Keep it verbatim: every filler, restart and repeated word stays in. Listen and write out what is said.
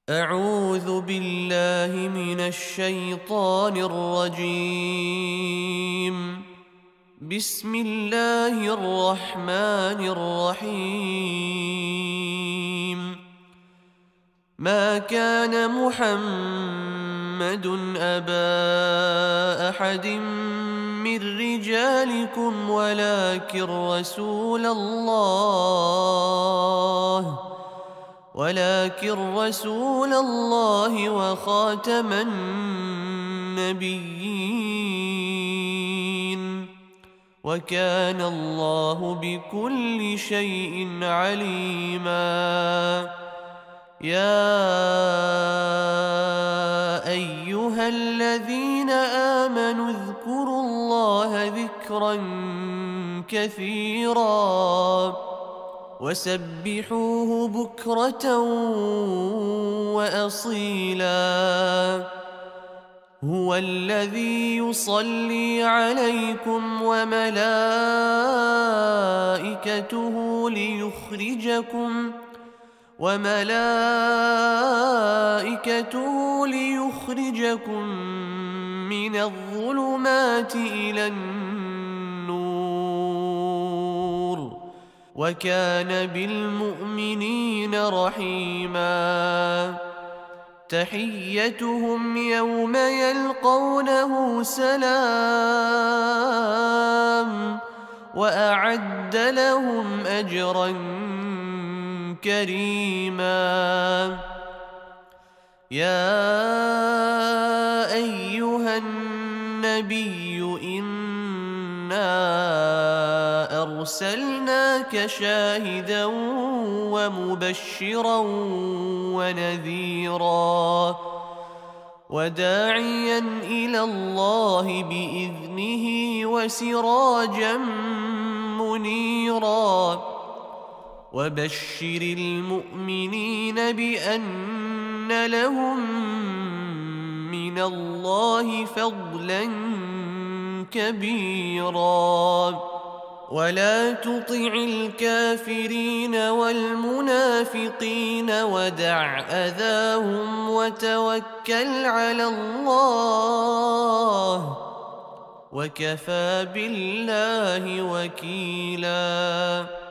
أعوذ بالله من الشيطان الرجيم. بسم الله الرحمن الرحيم. ما كان محمد أبا أحد من رجالكم ولكن رسول الله ولكن رسول الله وخاتم النبيين، وكان الله بكل شيء عليما. يا أيها الذين آمنوا اذكروا الله ذكرا كثيرا وسبحوه بكرة وأصيلا. هو الذي يصلي عليكم وملائكته ليخرجكم وملائكته ليخرجكم من الظلمات إلى النور، وكان بالمؤمنين رحيما. تحيتهم يوم يلقونه سلام، وأعد لهم أجرا كريما. يا أيها النبي إنا أرسلناك شاهدا ومبشرا ونذيرا وداعيا إلى الله بإذنه وسراجا منيرا. وبشر المؤمنين بأن لهم من الله فضلا كبيرا. ولا تطع الكافرين والمنافقين ودع أذاهم وتوكل على الله، وكفى بالله وكيلا.